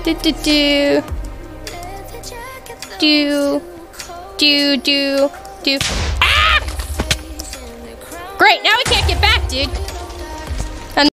Do do do. Do do do do. Ah! Great, now we can't get back, dude.